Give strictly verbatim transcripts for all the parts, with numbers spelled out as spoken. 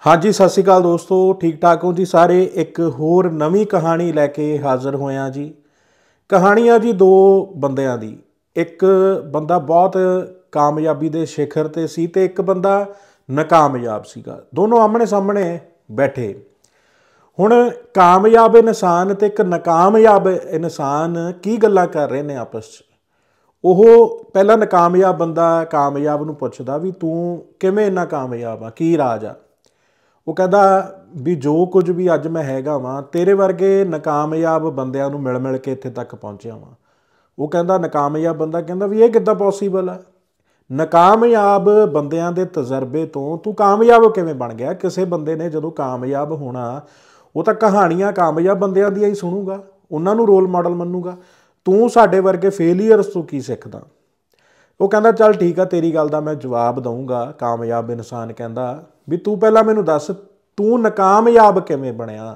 हाँ जी, सत श्री अकाल दोस्तों, ठीक ठाक हो जी सारे। एक होर नवी कहानी लैके हाज़र होया जी। कहानी आ जी दो बंदियां दी। एक बंदा बहुत कामयाबी दे शिखर ते सी ते एक बंदा नाकामयाब सीगा। दोनों आमने सामने बैठे। हुण कामयाब इंसान ते एक नाकामयाब इंसान की गल्लां कर रहे ने आपस च। ਉਹ ਪਹਿਲਾਂ नाकामयाब ਬੰਦਾ कामयाब ਨੂੰ ਪੁੱਛਦਾ ਵੀ ਤੂੰ ਕਿਵੇਂ ਇੰਨਾ ਕਾਮਯਾਬ ਆ, ਕੀ ਰਾਜ ਆ। ਉਹ ਕਹਿੰਦਾ ਵੀ ਜੋ ਕੁਝ ਵੀ ਅੱਜ ਮੈਂ ਹੈਗਾ ਵਾਂ ਤੇਰੇ ਵਰਗੇ ਨਾਕਾਮਯਾਬ ਬੰਦਿਆਂ ਨੂੰ ਮਿਲ ਮਿਲ ਕੇ ਇੱਥੇ ਤੱਕ ਪਹੁੰਚਿਆ ਵਾਂ। ਉਹ ਕਹਿੰਦਾ ਨਾਕਾਮਯਾਬ ਬੰਦਾ ਕਹਿੰਦਾ ਵੀ ਇਹ ਕਿੱਦਾਂ ਪੋਸੀਬਲ ਆ। ਨਾਕਾਮਯਾਬ ਬੰਦਿਆਂ ਦੇ ਤਜਰਬੇ ਤੋਂ ਤੂੰ ਕਾਮਯਾਬ ਕਿਵੇਂ ਬਣ ਗਿਆ। ਕਿਸੇ ਬੰਦੇ ਨੇ ਜਦੋਂ ਕਾਮਯਾਬ ਹੋਣਾ ਉਹ ਤਾਂ ਕਹਾਣੀਆਂ ਕਾਮਯਾਬ ਬੰਦਿਆਂ ਦੀਆਂ ਹੀ ਸੁਣੂਗਾ, ਉਹਨਾਂ ਨੂੰ ਰੋਲ ਮਾਡਲ ਮੰਨੂਗਾ। ਤੂੰ ਸਾਡੇ ਵਰਗੇ ਫੇਲੀਅਰਸ ਤੋਂ ਕੀ ਸਿੱਖਦਾ। ਉਹ ਕਹਿੰਦਾ ਚੱਲ ਠੀਕ ਆ, ਤੇਰੀ ਗੱਲ ਦਾ ਮੈਂ ਜਵਾਬ ਦਊਂਗਾ। ਕਾਮਯਾਬ ਇਨਸਾਨ ਕਹਿੰਦਾ ਵੀ ਤੂੰ ਪਹਿਲਾਂ ਮੈਨੂੰ ਦੱਸ ਤੂੰ ਨਾਕਾਮਯਾਬ ਕਿਵੇਂ ਬਣਿਆ।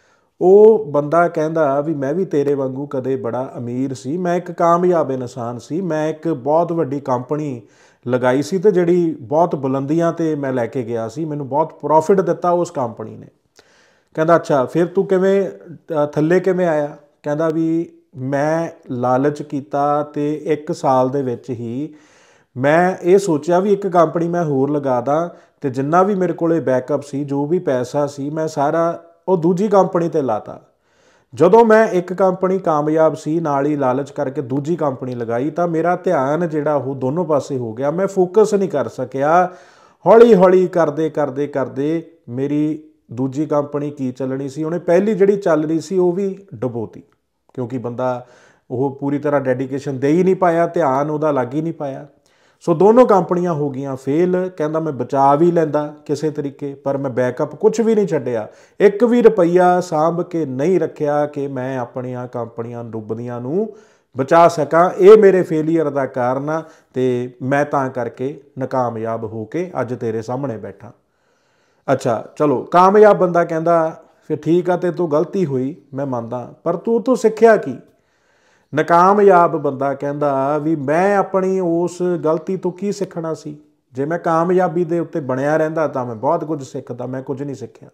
ਉਹ ਬੰਦਾ ਕਹਿੰਦਾ ਵੀ ਮੈਂ ਵੀ ਤੇਰੇ ਵਾਂਗੂ ਕਦੇ ਬੜਾ ਅਮੀਰ ਸੀ, ਮੈਂ ਇੱਕ ਕਾਮਯਾਬ ਇਨਸਾਨ ਸੀ, ਮੈਂ ਇੱਕ ਬਹੁਤ ਵੱਡੀ ਕੰਪਨੀ ਲਗਾਈ ਸੀ ਤੇ ਜਿਹੜੀ ਬਹੁਤ ਬੁਲੰਦੀਆਂ 'ਤੇ ਮੈਂ ਲੈ ਕੇ ਗਿਆ ਸੀ, ਮੈਨੂੰ ਬਹੁਤ ਪ੍ਰੋਫਿਟ ਦਿੱਤਾ ਉਸ ਕੰਪਨੀ ਨੇ। ਕਹਿੰਦਾ ਅੱਛਾ ਫਿਰ ਤੂੰ ਕਿਵੇਂ ਥੱਲੇ ਕਿਵੇਂ ਆਇਆ। ਕਹਿੰਦਾ ਵੀ ਮੈਂ ਲਾਲਚ ਕੀਤਾ ਤੇ ਇੱਕ ਸਾਲ ਦੇ ਵਿੱਚ ਹੀ ਮੈਂ ਇਹ ਸੋਚਿਆ ਵੀ ਇੱਕ ਕੰਪਨੀ ਮੈਂ ਹੋਰ ਲਗਾ ਦਾਂ ਤੇ ਜਿੰਨਾ ਵੀ ਮੇਰੇ ਕੋਲੇ ਬੈਕਅਪ ਸੀ, ਜੋ ਵੀ ਪੈਸਾ ਸੀ, ਮੈਂ ਸਾਰਾ ਉਹ ਦੂਜੀ ਕੰਪਨੀ ਤੇ ਲਾਤਾ। ਜਦੋਂ ਮੈਂ ਇੱਕ ਕੰਪਨੀ ਕਾਮਯਾਬ ਸੀ ਨਾਲ ਹੀ ਲਾਲਚ ਕਰਕੇ ਦੂਜੀ ਕੰਪਨੀ ਲਗਾਈ ਤਾਂ ਮੇਰਾ ਧਿਆਨ ਜਿਹੜਾ ਉਹ ਦੋਨੋਂ ਪਾਸੇ ਹੋ ਗਿਆ, ਮੈਂ ਫੋਕਸ ਨਹੀਂ ਕਰ ਸਕਿਆ। ਹੌਲੀ ਹੌਲੀ ਕਰਦੇ ਕਰਦੇ ਕਰਦੇ ਮੇਰੀ ਦੂਜੀ ਕੰਪਨੀ ਕੀ ਚੱਲਣੀ ਸੀ, ਉਹਨੇ ਪਹਿਲੀ ਜਿਹੜੀ ਚੱਲ ਰਹੀ ਸੀ ਉਹ ਵੀ ਡੁਬੋਤੀ, ਕਿਉਂਕਿ ਬੰਦਾ ਉਹ ਪੂਰੀ ਤਰ੍ਹਾਂ ਡੈਡੀਕੇਸ਼ਨ ਦੇ ਹੀ ਨਹੀਂ ਪਾਇਆ, ਧਿਆਨ ਉਹਦਾ ਲੱਗ ਹੀ ਨਹੀਂ ਪਾਇਆ। ਸੋ ਦੋਨੋਂ ਕੰਪਨੀਆਂ ਹੋ ਗਈਆਂ ਫੇਲ। ਕਹਿੰਦਾ ਮੈਂ ਬਚਾ ਵੀ ਲੈਂਦਾ ਕਿਸੇ ਤਰੀਕੇ, ਪਰ ਮੈਂ ਬੈਕਅਪ ਕੁਛ ਵੀ ਨਹੀਂ ਛੱਡਿਆ, ਇੱਕ ਵੀ ਰੁਪਈਆ ਸਾਂਭ ਕੇ ਨਹੀਂ ਰੱਖਿਆ ਕਿ ਮੈਂ ਆਪਣੀਆਂ ਕੰਪਨੀਆਂ ਡੁੱਬਦੀਆਂ ਨੂੰ ਬਚਾ ਸਕਾਂ। ਇਹ ਮੇਰੇ ਫੇਲੀਅਰ ਦਾ ਕਾਰਨ ਆ ਤੇ ਮੈਂ ਤਾਂ ਕਰਕੇ ਨਾਕਾਮਯਾਬ ਹੋ ਕੇ ਅੱਜ ਤੇਰੇ ਸਾਹਮਣੇ ਬੈਠਾ। ਅੱਛਾ ਚਲੋ, ਕਾਮਯਾਬ ਬੰਦਾ ਕਹਿੰਦਾ ਫਿਰ ਠੀਕ ਆ, ਤੇ ਤੂੰ ਗਲਤੀ ਹੋਈ ਮੈਂ ਮੰਨਦਾ, ਪਰ ਤੂੰ ਤੂੰ ਸਿੱਖਿਆ ਕੀ। ਨਾਕਾਮਯਾਬ ਬੰਦਾ ਕਹਿੰਦਾ ਵੀ ਮੈਂ ਆਪਣੀ ਉਸ ਗਲਤੀ ਤੋਂ ਕੀ ਸਿੱਖਣਾ ਸੀ। ਜੇ ਮੈਂ ਕਾਮਯਾਬੀ ਦੇ ਉੱਤੇ ਬਣਿਆ ਰਹਿੰਦਾ ਤਾਂ ਮੈਂ ਬਹੁਤ ਕੁਝ ਸਿੱਖਦਾ, ਮੈਂ ਕੁਝ ਨਹੀਂ ਸਿੱਖਿਆ।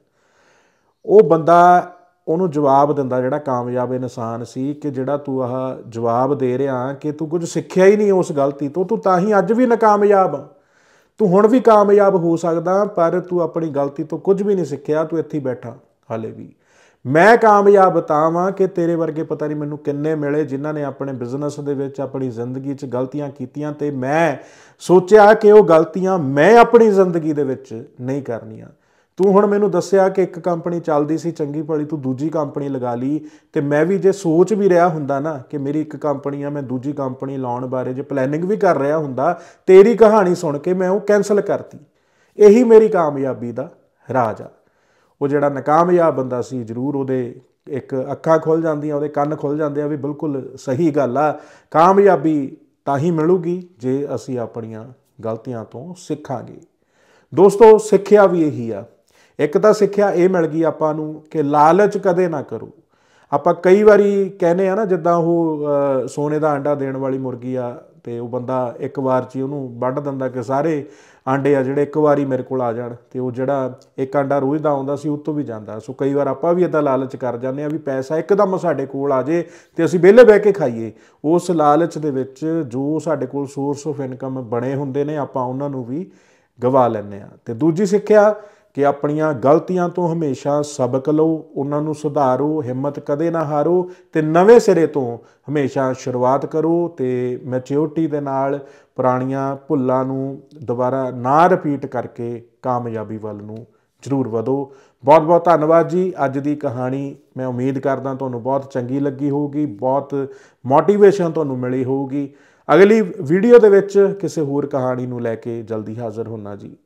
ਉਹ ਬੰਦਾ ਉਹਨੂੰ ਜਵਾਬ ਦਿੰਦਾ ਜਿਹੜਾ ਕਾਮਯਾਬ ਇਨਸਾਨ ਸੀ ਕਿ ਜਿਹੜਾ ਤੂੰ ਆਹ ਜਵਾਬ ਦੇ ਰਿਹਾ ਕਿ ਤੂੰ ਕੁਝ ਸਿੱਖਿਆ ਹੀ ਨਹੀਂ ਉਸ ਗਲਤੀ ਤੋਂ, ਤੂੰ ਤਾਂ ਹੀ ਅੱਜ ਵੀ ਨਾਕਾਮਯਾਬ ਆ। ਤੂੰ ਹੁਣ ਵੀ ਕਾਮਯਾਬ ਹੋ ਸਕਦਾ ਪਰ ਤੂੰ ਆਪਣੀ ਗਲਤੀ ਤੋਂ ਕੁਝ ਵੀ ਨਹੀਂ ਸਿੱਖਿਆ, ਤੂੰ ਇੱਥੇ ਬੈਠਾ ਹਾਲੇ ਵੀ। ਮੈਂ ਕਾਮਯਾਬ ਤਾਂ ਵਾਂ ਕਿ ਤੇਰੇ ਵਰਗੇ ਪਤਾ ਨਹੀਂ ਮੈਨੂੰ ਕਿੰਨੇ ਮਿਲੇ ਜਿਨ੍ਹਾਂ ਨੇ ਆਪਣੇ ਬਿਜ਼ਨਸ ਦੇ ਵਿੱਚ ਆਪਣੀ ਜ਼ਿੰਦਗੀ 'ਚ ਗਲਤੀਆਂ ਕੀਤੀਆਂ ਤੇ ਮੈਂ ਸੋਚਿਆ ਕਿ ਉਹ ਗਲਤੀਆਂ ਮੈਂ ਆਪਣੀ ਜ਼ਿੰਦਗੀ ਦੇ ਵਿੱਚ ਨਹੀਂ ਕਰਨੀਆਂ। ਤੂੰ ਹੁਣ ਮੈਨੂੰ ਦੱਸਿਆ ਕਿ ਇੱਕ ਕੰਪਨੀ ਚੱਲਦੀ ਸੀ ਚੰਗੀ ਭਲੀ, ਤੂੰ ਦੂਜੀ ਕੰਪਨੀ ਲਗਾ ਲਈ, ਤੇ ਮੈਂ ਵੀ ਜੇ ਸੋਚ ਵੀ ਰਿਹਾ ਹੁੰਦਾ ਨਾ ਕਿ ਮੇਰੀ ਇੱਕ ਕੰਪਨੀ ਆ, ਮੈਂ ਦੂਜੀ ਕੰਪਨੀ ਲਾਉਣ ਬਾਰੇ ਜੇ ਪਲੈਨਿੰਗ ਵੀ ਕਰ ਰਿਹਾ ਹੁੰਦਾ, ਤੇਰੀ ਕਹਾਣੀ ਸੁਣ ਕੇ ਮੈਂ ਉਹ ਕੈਂਸਲ ਕਰਤੀ। ਇਹੀ ਮੇਰੀ ਕਾਮਯਾਬੀ ਦਾ ਰਾਜ ਆ। ਉਹ ਜਿਹੜਾ ਨਾਕਾਮਯਾਬ ਬੰਦਾ ਸੀ ਜ਼ਰੂਰ ਉਹਦੇ ਇੱਕ ਅੱਖਾਂ ਖੁੱਲ੍ਹ ਜਾਂਦੀਆਂ, ਉਹਦੇ ਕੰਨ ਖੁੱਲ੍ਹ ਜਾਂਦੇ ਆ ਵੀ ਬਿਲਕੁਲ ਸਹੀ ਗੱਲ ਆ। ਕਾਮਯਾਬੀ ਤਾਂ ਹੀ ਮਿਲੂਗੀ ਜੇ ਅਸੀਂ ਆਪਣੀਆਂ ਗਲਤੀਆਂ ਤੋਂ ਸਿੱਖਾਂਗੇ। ਦੋਸਤੋ ਸਿੱਖਿਆ ਵੀ ਇਹੀ ਆ। ਇੱਕ ਤਾਂ ਸਿੱਖਿਆ ਇਹ ਮਿਲ ਗਈ ਆਪਾਂ ਨੂੰ ਕਿ ਲਾਲਚ ਕਦੇ ਨਾ ਕਰੋ। ਆਪਾਂ ਕਈ ਵਾਰੀ ਕਹਿੰਦੇ ਆ ਨਾ, ਜਿੱਦਾਂ ਉਹ ਸੋਨੇ ਦਾ ਆਂਡਾ ਦੇਣ ਵਾਲੀ ਮੁਰਗੀ ਆ ਤੇ ਉਹ ਬੰਦਾ ਇੱਕ ਵਾਰ 'ਚ ਹੀ ਉਹਨੂੰ ਵੱਢ ਦਿੰਦਾ ਕਿ ਸਾਰੇ ਆਂਡੇ ਆ ਜਿਹੜੇ ਇੱਕ ਵਾਰੀ ਮੇਰੇ ਕੋਲ ਆ ਜਾਣ, ਤੇ ਉਹ ਜਿਹੜਾ ਇੱਕ ਆਂਡਾ ਰੋਜ਼ ਦਾ ਆਉਂਦਾ ਸੀ ਉਹ ਤੋਂ ਵੀ ਜਾਂਦਾ। ਸੋ ਕਈ ਵਾਰ ਆਪਾਂ ਵੀ ਇੱਦਾਂ ਲਾਲਚ ਕਰ ਜਾਂਦੇ ਹਾਂ ਵੀ ਪੈਸਾ ਇੱਕਦਮ ਸਾਡੇ ਕੋਲ ਆ ਜੇ ਤੇ ਅਸੀਂ ਵਿਹਲੇ ਬਹਿ ਕੇ ਖਾਈਏ। ਉਸ ਲਾਲਚ ਦੇ ਵਿੱਚ ਜੋ ਸਾਡੇ ਕੋਲ ਸੋਰਸ ਆਫ ਇਨਕਮ ਬਣੇ ਹੁੰਦੇ ਨੇ ਆਪਾਂ ਉਹਨਾਂ ਨੂੰ ਵੀ ਗਵਾ ਲੈਂਦੇ ਹਾਂ। ਤੇ ਦੂਜੀ ਸਿੱਖਿਆ ਕਿ ਆਪਣੀਆਂ ਗਲਤੀਆਂ ਤੋਂ ਹਮੇਸ਼ਾ ਸਬਕ ਲਓ, ਉਹਨਾਂ ਨੂੰ ਸੁਧਾਰੋ, ਹਿੰਮਤ ਕਦੇ ਨਾ ਹਾਰੋ ਤੇ ਨਵੇਂ ਸਿਰੇ ਤੋਂ ਹਮੇਸ਼ਾ ਸ਼ੁਰੂਆਤ ਕਰੋ ਤੇ ਮੈਚਿਓਰਟੀ ਦੇ ਨਾਲ ਪੁਰਾਣੀਆਂ ਭੁੱਲਾਂ ਨੂੰ ਦੁਬਾਰਾ ਨਾ ਰਿਪੀਟ ਕਰਕੇ ਕਾਮਯਾਬੀ ਵੱਲ ਨੂੰ ਜ਼ਰੂਰ ਵਧੋ। ਬਹੁਤ ਬਹੁਤ ਧੰਨਵਾਦ ਜੀ। ਅੱਜ ਦੀ ਕਹਾਣੀ ਮੈਂ ਉਮੀਦ ਕਰਦਾ ਤੁਹਾਨੂੰ ਬਹੁਤ ਚੰਗੀ ਲੱਗੀ ਹੋਊਗੀ, ਬਹੁਤ ਮੋਟੀਵੇਸ਼ਨ ਤੁਹਾਨੂੰ ਮਿਲੀ ਹੋਊਗੀ। ਅਗਲੀ ਵੀਡੀਓ ਦੇ ਵਿੱਚ ਕਿਸੇ ਹੋਰ ਕਹਾਣੀ ਨੂੰ ਲੈ ਕੇ ਜਲਦੀ ਹਾਜ਼ਰ ਹੋਣਾ ਜੀ।